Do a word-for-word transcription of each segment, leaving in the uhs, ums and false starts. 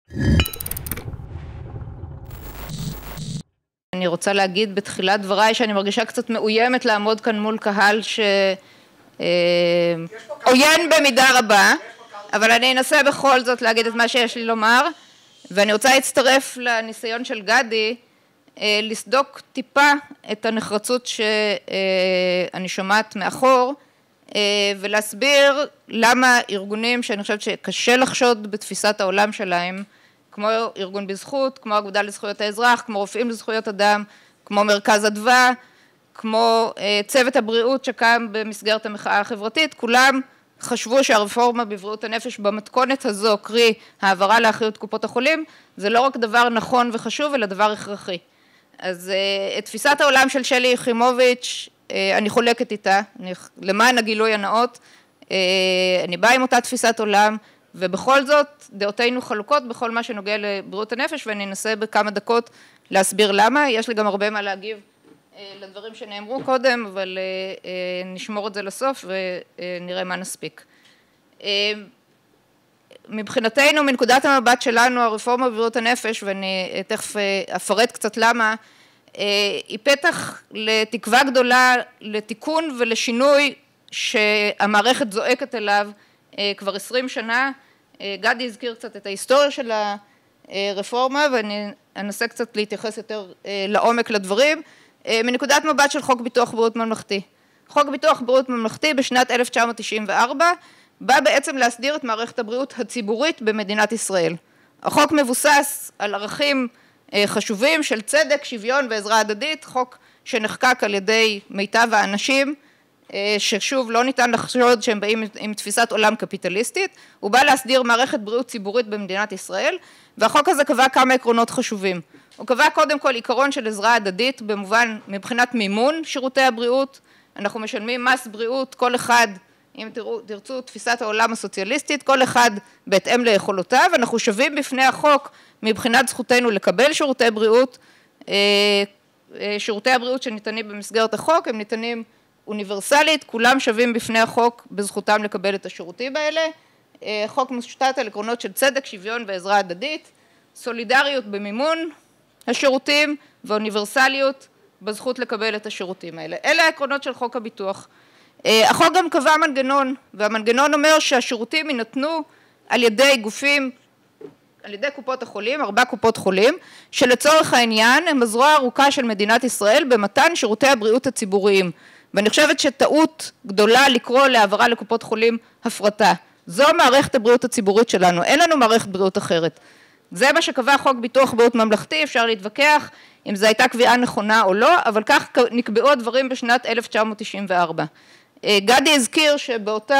אני רוצה להגיד בתחילת דבריי שאני מרגישה קצת מאוימת לעמוד כאן מול קהל שעוין במידה רבה, אבל אני אנסה בכל זאת להגיד את מה שיש לי לומר, ואני רוצה להצטרף לניסיון של גדי לסדוק טיפה את הנחרצות שאני שומעת מאחור, ולהסביר למה ארגונים שאני חושבת שקשה לחשוד בתפיסת העולם שלהם, כמו ארגון בזכות, כמו אגודה לזכויות האזרח, כמו רופאים לזכויות אדם, כמו מרכז אדווה, כמו צוות הבריאות שקם במסגרת המחאה החברתית, כולם חשבו שהרפורמה בבריאות הנפש במתכונת הזו, קרי העברה לאחריות קופות החולים, זה לא רק דבר נכון וחשוב, אלא דבר הכרחי. אז את תפיסת העולם של שלי יחימוביץ', אני חולקת איתה, אני, למען הגילוי הנאות, אני באה עם אותה תפיסת עולם, ובכל זאת דעותינו חלוקות בכל מה שנוגע לבריאות הנפש, ואני אנסה בכמה דקות להסביר למה. יש לי גם הרבה מה להגיב לדברים שנאמרו קודם, אבל נשמור את זה לסוף ונראה מה נספיק. מבחינתנו, מנקודת המבט שלנו, הרפורמה בבריאות הנפש, ואני תכף אפרט קצת למה, היא פתח לתקווה גדולה, לתיקון ולשינוי שהמערכת זועקת אליו כבר עשרים שנה. גדי הזכיר קצת את ההיסטוריה של הרפורמה, ואני אנסה קצת להתייחס יותר לעומק לדברים. מנקודת מבט של חוק ביטוח בריאות ממלכתי. חוק ביטוח בריאות ממלכתי בשנת אלף תשע מאות תשעים וארבע, בא בעצם להסדיר את מערכת הבריאות הציבורית במדינת ישראל. החוק מבוסס על ערכים חשובים של צדק, שוויון ועזרה הדדית, חוק שנחקק על ידי מיטב האנשים, ששוב לא ניתן לחשוד שהם באים עם תפיסת עולם קפיטליסטית, הוא בא להסדיר מערכת בריאות ציבורית במדינת ישראל, והחוק הזה קבע כמה עקרונות חשובים. הוא קבע קודם כל עיקרון של עזרה הדדית, במובן מבחינת מימון שירותי הבריאות, אנחנו משלמים מס בריאות, כל אחד, אם תראו, תרצו תפיסת העולם הסוציאליסטית, כל אחד בהתאם ליכולותיו, אנחנו שווים בפני החוק מבחינת זכותנו לקבל שירותי בריאות, שירותי הבריאות שניתנים במסגרת החוק, הם ניתנים אוניברסלית, כולם שווים בפני החוק בזכותם לקבל את השירותים האלה. החוק מושתת על עקרונות של צדק, שוויון ועזרה הדדית, סולידריות במימון השירותים ואוניברסליות בזכות לקבל את השירותים האלה. אלה העקרונות של חוק הביטוח. החוק גם קבע מנגנון, והמנגנון אומר שהשירותים יינתנו על ידי גופים, על ידי קופות החולים, ארבע קופות חולים, שלצורך העניין הם הזרוע הארוכה של מדינת ישראל במתן שירותי הבריאות הציבוריים. ואני חושבת שטעות גדולה לקרוא להעברה לקופות חולים הפרטה. זו מערכת הבריאות הציבורית שלנו, אין לנו מערכת בריאות אחרת. זה מה שקבע חוק ביטוח בריאות ממלכתי, אפשר להתווכח אם זו הייתה קביעה נכונה או לא, אבל כך נקבעו הדברים בשנת אלף תשע מאות תשעים וארבע. גדי הזכיר שבאותה,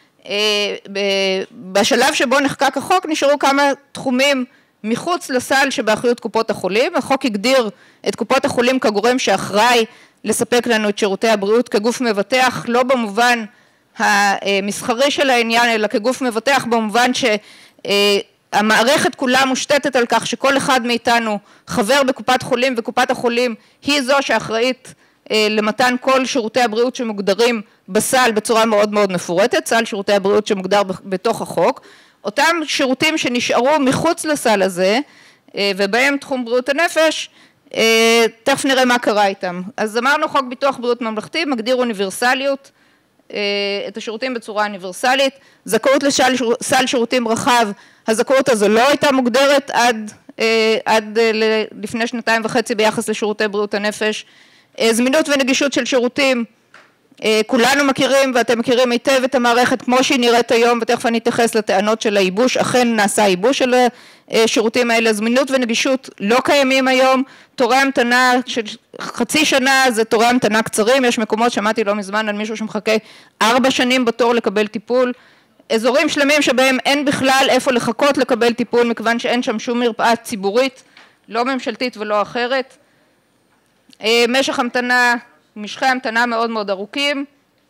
בשלב שבו נחקק החוק, נשארו כמה תחומים מחוץ לסל שבאחריות קופות החולים. החוק הגדיר את קופות החולים כגורם שאחראי לספק לנו את שירותי הבריאות כגוף מבטח, לא במובן המסחרי של העניין, אלא כגוף מבטח במובן שהמערכת כולה מושתתת על כך שכל אחד מאיתנו חבר בקופת חולים, וקופת החולים היא זו שאחראית למתן כל שירותי הבריאות שמוגדרים בסל בצורה מאוד מאוד מפורטת, סל שירותי הבריאות שמוגדר בתוך החוק. אותם שירותים שנשארו מחוץ לסל הזה, ובהם תחום בריאות הנפש, תכף נראה מה קרה איתם. אז אמרנו חוק ביטוח בריאות ממלכתי, מגדיר אוניברסליות, את השירותים בצורה אוניברסלית, זכאות לסל שירותים רחב, הזכאות הזו לא הייתה מוגדרת עד, עד לפני שנתיים וחצי ביחס לשירותי בריאות הנפש, זמינות ונגישות של שירותים, כולנו מכירים ואתם מכירים היטב את המערכת כמו שהיא נראית היום, ותכף אני אתייחס לטענות של הייבוש, אכן נעשה ייבוש של השירותים האלה, זמינות ונגישות לא קיימים היום, תורי המתנה של חצי שנה זה תורי המתנה קצרים, יש מקומות, שמעתי לא מזמן על מישהו שמחכה ארבע שנים בתור לקבל טיפול, אזורים שלמים שבהם אין בכלל איפה לחכות לקבל טיפול, מכיוון שאין שם שום מרפאה ציבורית, לא ממשלתית ולא אחרת, משך המתנה, משכי המתנה מאוד מאוד ארוכים,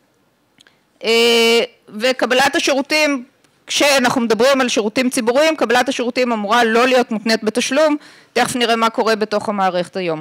וקבלת השירותים, כשאנחנו מדברים על שירותים ציבוריים, קבלת השירותים אמורה לא להיות מותנית בתשלום, תכף נראה מה קורה בתוך המערכת היום.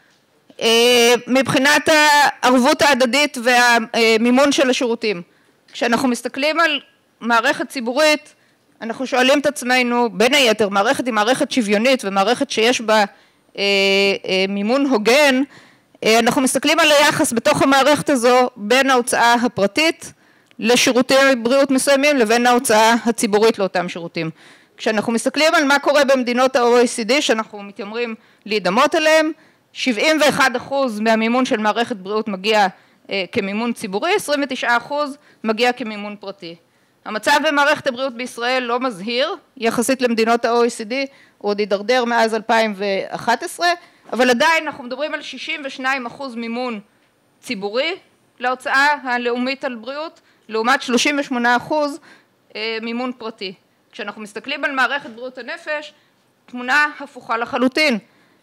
מבחינת הערבות ההדדית והמימון של השירותים, כשאנחנו מסתכלים על מערכת ציבורית, אנחנו שואלים את עצמנו, בין היתר, מערכת היא מערכת שוויונית ומערכת שיש בה אה, אה, מימון הוגן, אה, אנחנו מסתכלים על היחס בתוך המערכת הזו בין ההוצאה הפרטית לשירותי בריאות מסוימים לבין ההוצאה הציבורית לאותם שירותים. כשאנחנו מסתכלים על מה קורה במדינות ה-או אי סי די שאנחנו מתיימרים להידמות אליהם, שבעים ואחד אחוז מהמימון של מערכת בריאות מגיע אה, כמימון ציבורי, עשרים ותשעה אחוז מגיע כמימון פרטי. המצב במערכת הבריאות בישראל לא מזהיר, יחסית למדינות ה-או אי סי די, הוא עוד הידרדר מאז אלפיים ואחת עשרה, אבל עדיין אנחנו מדברים על שישים ושניים אחוז מימון ציבורי להוצאה הלאומית על בריאות, לעומת שלושים ושמונה אחוז מימון פרטי. כשאנחנו מסתכלים על מערכת בריאות הנפש, תמונה הפוכה לחלוטין.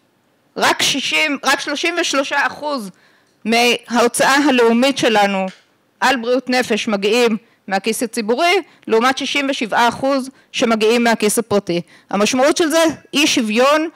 רק שישים, רק שלושים ושלושה אחוז מההוצאה הלאומית שלנו על בריאות נפש מגיעים מהכיס הציבורי, לעומת שישים ושבעה אחוז שמגיעים מהכיס הפרטי. המשמעות של זה היא שוויון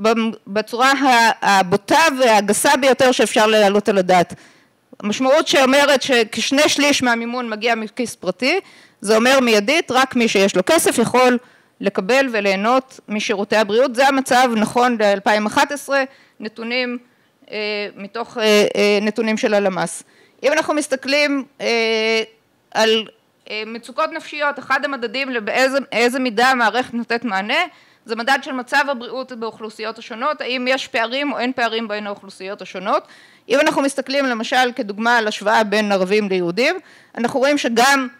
בצורה הבוטה והגסה ביותר שאפשר להעלות על הדעת. המשמעות שאומרת שכשני שליש מהמימון מגיע מכיס פרטי, זה אומר מיידית, רק מי שיש לו כסף יכול לקבל וליהנות משירותי הבריאות. זה המצב נכון ל-אלפיים ואחת עשרה, נתונים אה, מתוך אה, אה, נתונים של הלמ"ס. אם אנחנו מסתכלים אה, על אה, מצוקות נפשיות, אחד המדדים לבאיזה מידה המערכת נותנת מענה, זה מדד של מצב הבריאות באוכלוסיות השונות, האם יש פערים או אין פערים בין האוכלוסיות השונות. אם אנחנו מסתכלים למשל כדוגמה על השוואה בין ערבים ליהודים, אנחנו רואים שגם,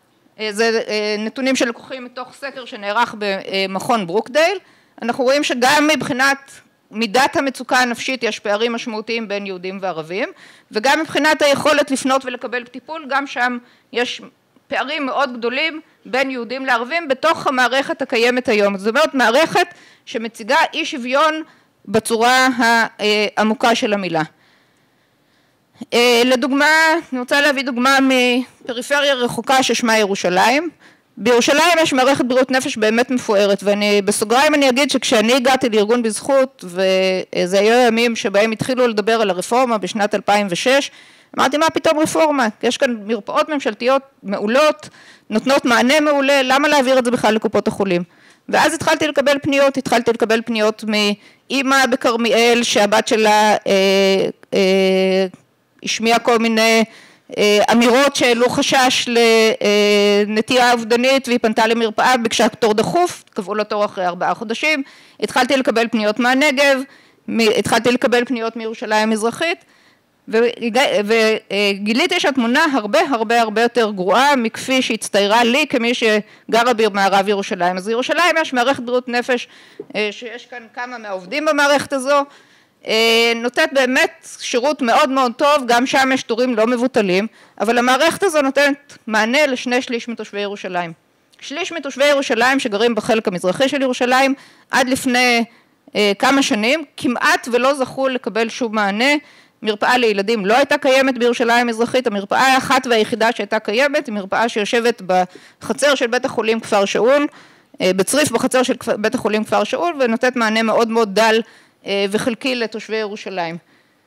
זה נתונים שלקוחים מתוך סקר שנערך במכון ברוקדייל, אנחנו רואים שגם מבחינת מידת המצוקה הנפשית יש פערים משמעותיים בין יהודים וערבים, וגם מבחינת היכולת לפנות ולקבל טיפול, גם שם יש פערים מאוד גדולים בין יהודים לערבים בתוך המערכת הקיימת היום. זאת אומרת, מערכת שמציגה אי שוויון בצורה העמוקה של המילה. לדוגמה, אני רוצה להביא דוגמה מפריפריה רחוקה ששמה ירושלים. בירושלים יש מערכת בריאות נפש באמת מפוארת, ואני בסוגריים אני אגיד שכשאני הגעתי לארגון בזכות, וזה היו ימים שבהם התחילו לדבר על הרפורמה בשנת אלפיים ושש, אמרתי, מה פתאום רפורמה? יש כאן מרפאות ממשלתיות מעולות, נותנות מענה מעולה, למה להעביר את זה בכלל לקופות החולים? ואז התחלתי לקבל פניות, התחלתי לקבל פניות מאמא בכרמיאל, שהבת שלה אה, אה, השמיעה כל מיני אה, אמירות שהעלו חשש לנטייה אובדנית, והיא פנתה למרפאה, ביקשה תור דחוף, קבעו לו תור אחרי ארבעה חודשים, התחלתי לקבל פניות מהנגב, התחלתי לקבל פניות מירושלים המזרחית, וגיליתי שהתמונה הרבה הרבה הרבה יותר גרועה מכפי שהצטיירה לי כמי שגרה במערב ירושלים. אז ירושלים יש מערכת בריאות נפש שיש כאן כמה מהעובדים במערכת הזו, נותנת באמת שירות מאוד מאוד טוב, גם שם יש תורים לא מבוטלים, אבל המערכת הזו נותנת מענה לשני שליש מתושבי ירושלים. שליש מתושבי ירושלים שגרים בחלק המזרחי של ירושלים עד לפני כמה שנים כמעט ולא זכו לקבל שום מענה. מרפאה לילדים לא הייתה קיימת בירושלים המזרחית, המרפאה האחת והיחידה שהייתה קיימת, היא מרפאה שיושבת בחצר של בית החולים כפר שאול, בצריף בחצר של בית החולים כפר שאול, ונותנת מענה מאוד מאוד דל וחלקי לתושבי ירושלים.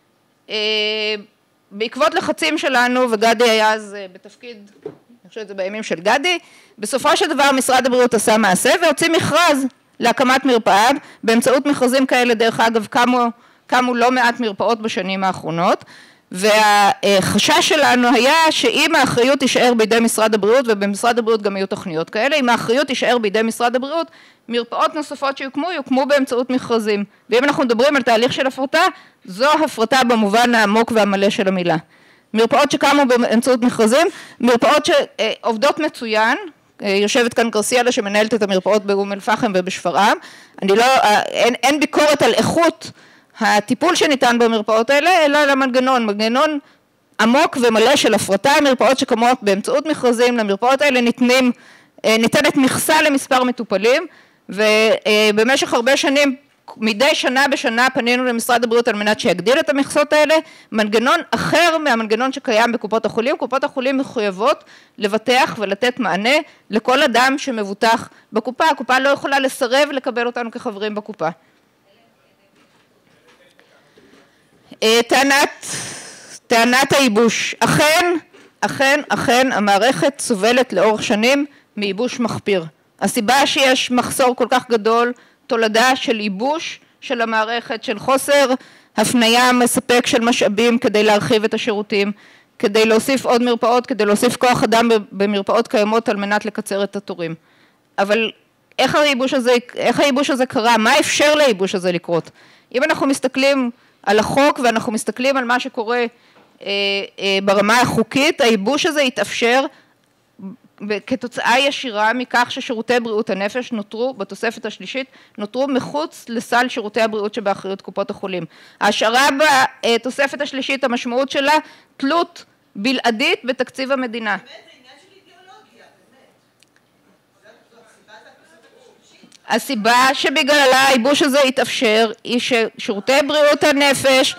בעקבות לחצים שלנו, וגדי היה אז בתפקיד, אני חושבת זה בימים של גדי, בסופו של דבר משרד הבריאות עשה מעשה והוציא מכרז להקמת מרפאה, באמצעות מכרזים כאלה דרך אגב קמו, קמו לא מעט מרפאות בשנים האחרונות, והחשש שלנו היה שאם האחריות תישאר בידי משרד הבריאות, ובמשרד הבריאות גם היו תוכניות כאלה, אם האחריות תישאר בידי משרד הבריאות, מרפאות נוספות שיוקמו, יוקמו באמצעות מכרזים. ואם אנחנו מדברים על תהליך של הפרטה, זו הפרטה במובן העמוק והמלא של המילה. מרפאות שקמו באמצעות מכרזים, מרפאות שעובדות מצוין, יושבת כאן גרסיאלה שמנהלת את המרפאות באום אל פחם ובשפרעם, אני לא, אין, אין ביקורת על איכות הטיפול שניתן במרפאות האלה, אלא למנגנון, מנגנון עמוק ומלא של הפרטה, מרפאות שקמות באמצעות מכרזים, למרפאות האלה ניתנים, ניתנת מכסה למספר מטופלים, ובמשך הרבה שנים, מדי שנה בשנה פנינו למשרד הבריאות על מנת שיגדיל את המכסות האלה, מנגנון אחר מהמנגנון שקיים בקופות החולים, קופות החולים מחויבות לבטח ולתת מענה לכל אדם שמבוטח בקופה, הקופה לא יכולה לסרב לקבל אותנו כחברים בקופה. טענת, טענת הייבוש, אכן, אכן, אכן המערכת סובלת לאורך שנים מייבוש מחפיר, הסיבה שיש מחסור כל כך גדול, תולדה של ייבוש של המערכת, של חוסר הפניה מספק של משאבים כדי להרחיב את השירותים, כדי להוסיף עוד מרפאות, כדי להוסיף כוח אדם במרפאות קיימות על מנת לקצר את התורים. אבל איך הייבוש הזה, איך הייבוש הזה קרה? מה אפשר לייבוש הזה לקרות? אם אנחנו מסתכלים על החוק ואנחנו מסתכלים על מה שקורה אה, אה, ברמה החוקית, הייבוש הזה יתאפשר כתוצאה ישירה מכך ששירותי בריאות הנפש נותרו בתוספת השלישית, נותרו מחוץ לסל שירותי הבריאות שבאחריות קופות החולים. ההשארה בתוספת השלישית, המשמעות שלה, תלות בלעדית בתקציב המדינה. באמת, זה עניין של אידיאולוגיה, באמת. הסיבה שבגללה הייבוש הזה יתאפשר, היא ששירותי בריאות הנפש,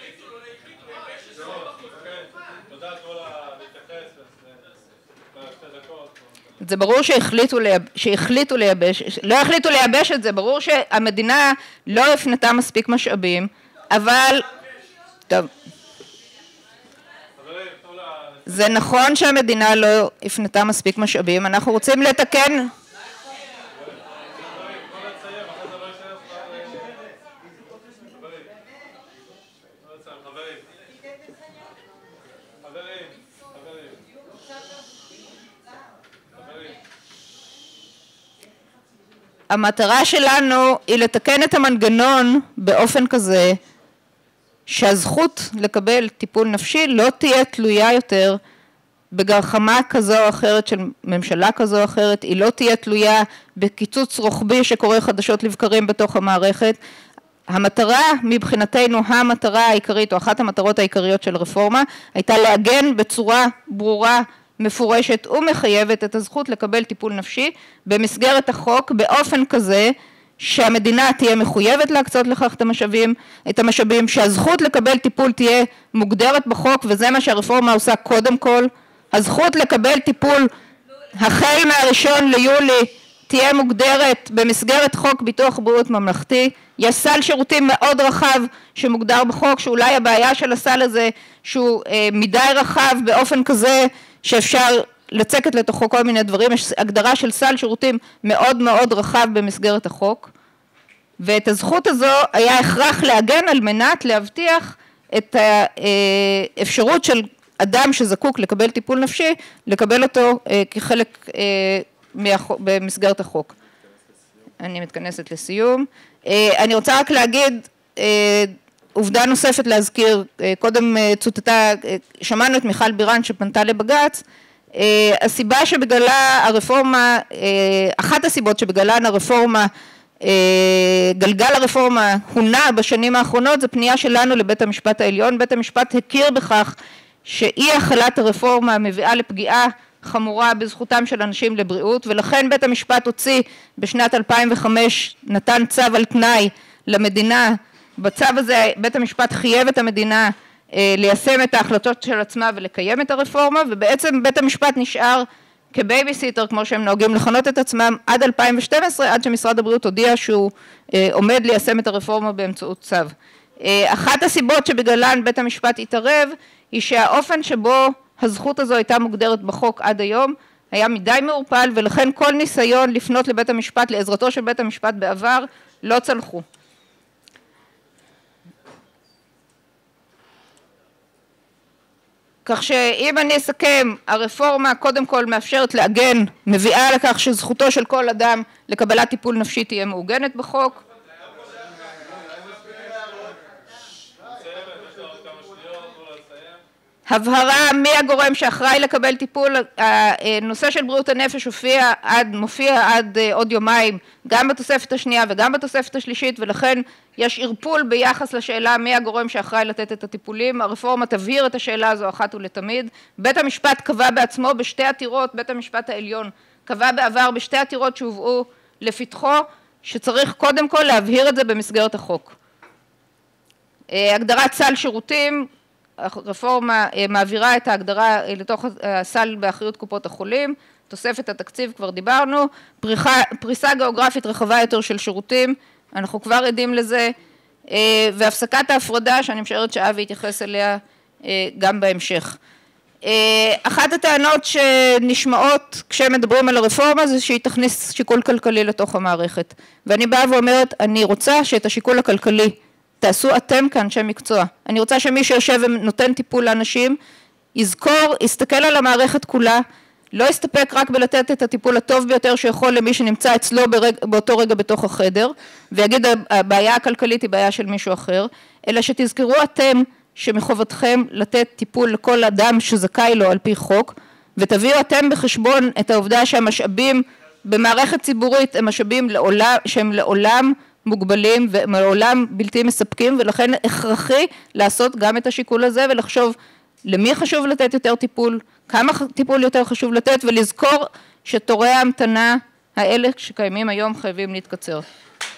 זה ברור שהחליטו, לייב... שהחליטו לייבש, לא החליטו לייבש את זה, ברור שהמדינה לא הפנתה מספיק משאבים, אבל... טוב. זה נכון שהמדינה לא הפנתה מספיק משאבים, אנחנו רוצים לתקן... המטרה שלנו היא לתקן את המנגנון באופן כזה שהזכות לקבל טיפול נפשי לא תהיה תלויה יותר בגחמה כזו או אחרת של ממשלה כזו או אחרת, היא לא תהיה תלויה בקיצוץ רוחבי שקורה חדשות לבקרים בתוך המערכת. המטרה מבחינתנו, המטרה העיקרית או אחת המטרות העיקריות של הרפורמה הייתה לעגן בצורה ברורה מפורשת ומחייבת את הזכות לקבל טיפול נפשי במסגרת החוק באופן כזה שהמדינה תהיה מחויבת להקצות לכך את המשאבים, את המשאבים, שהזכות לקבל טיפול תהיה מוגדרת בחוק, וזה מה שהרפורמה עושה קודם כל. הזכות לקבל טיפול החל מהראשון ליולי תהיה מוגדרת במסגרת חוק ביטוח בריאות ממלכתי. יש סל שירותים מאוד רחב שמוגדר בחוק, שאולי הבעיה של הסל הזה שהוא אה, מדי רחב באופן כזה שאפשר לצקת לתוכו כל מיני דברים. יש הגדרה של סל שירותים מאוד מאוד רחב במסגרת החוק, ואת הזכות הזו היה הכרח לעגן על מנת להבטיח את האפשרות של אדם שזקוק לקבל טיפול נפשי, לקבל אותו כחלק במסגרת החוק. אני מתכנסת לסיום. אני רוצה רק להגיד עובדה נוספת להזכיר, קודם צוטטה, שמענו את מיכל בירן שפנתה לבג"ץ, הסיבה שבגללה הרפורמה, אחת הסיבות שבגללן הרפורמה, גלגל הרפורמה הונע בשנים האחרונות, זה פנייה שלנו לבית המשפט העליון. בית המשפט הכיר בכך שאי החלת הרפורמה מביאה לפגיעה חמורה בזכותם של אנשים לבריאות, ולכן בית המשפט הוציא בשנת אלפיים וחמש, נתן צו על תנאי למדינה. בצו הזה בית המשפט חייב את המדינה ליישם את ההחלטות של עצמה ולקיים את הרפורמה, ובעצם בית המשפט נשאר כבייביסיטר, כמו שהם נוהגים לכנות את עצמם, עד אלפיים ושתים עשרה, עד שמשרד הבריאות הודיע שהוא עומד ליישם את הרפורמה באמצעות צו. אחת הסיבות שבגללן בית המשפט התערב, היא שהאופן שבו הזכות הזו הייתה מוגדרת בחוק עד היום, היה מדי מעורפל, ולכן כל ניסיון לפנות לבית המשפט, לעזרתו של בית המשפט בעבר, לא צלחו. כך שאם אני אסכם, הרפורמה קודם כל מאפשרת לעגן, מביאה לכך שזכותו של כל אדם לקבלת טיפול נפשי תהיה מעוגנת בחוק. הבהרה מי הגורם שאחראי לקבל טיפול. הנושא של בריאות הנפש מופיע עד, מופיע עד עוד יומיים גם בתוספת השנייה וגם בתוספת השלישית, ולכן יש ערפול ביחס לשאלה מי הגורם שאחראי לתת את הטיפולים. הרפורמה תבהיר את השאלה הזו אחת ולתמיד. בית המשפט קבע בעצמו בשתי עתירות, בית המשפט העליון קבע בעבר בשתי עתירות שהובאו לפתחו, שצריך קודם כל להבהיר את זה במסגרת החוק. הגדרת סל שירותים, הרפורמה מעבירה את ההגדרה לתוך הסל באחריות קופות החולים, תוספת התקציב כבר דיברנו, פריחה, פריסה גיאוגרפית רחבה יותר של שירותים, אנחנו כבר עדים לזה, והפסקת ההפרדה שאני משערת שאבי יתייחס אליה גם בהמשך. אחת הטענות שנשמעות כשמדברים על הרפורמה זה שהיא תכניס שיקול כלכלי לתוך המערכת, ואני באה ואומרת, אני רוצה שאת השיקול הכלכלי תעשו אתם כאן אנשי מקצוע, אני רוצה שמי שיושב ונותן טיפול לאנשים יזכור, יסתכל על המערכת כולה, לא יסתפק רק בלתת את הטיפול הטוב ביותר שיכול למי שנמצא אצלו ברג, באותו רגע בתוך החדר, ויגיד הבעיה הכלכלית היא בעיה של מישהו אחר, אלא שתזכרו אתם שמחובתכם לתת טיפול לכל אדם שזכאי לו על פי חוק, ותביאו אתם בחשבון את העובדה שהמשאבים במערכת ציבורית הם משאבים לעולם, שהם לעולם מוגבלים ומעולם בלתי מספקים, ולכן הכרחי לעשות גם את השיקול הזה ולחשוב למי חשוב לתת יותר טיפול, כמה טיפול יותר חשוב לתת, ולזכור שתורי ההמתנה האלה שקיימים היום חייבים להתקצר.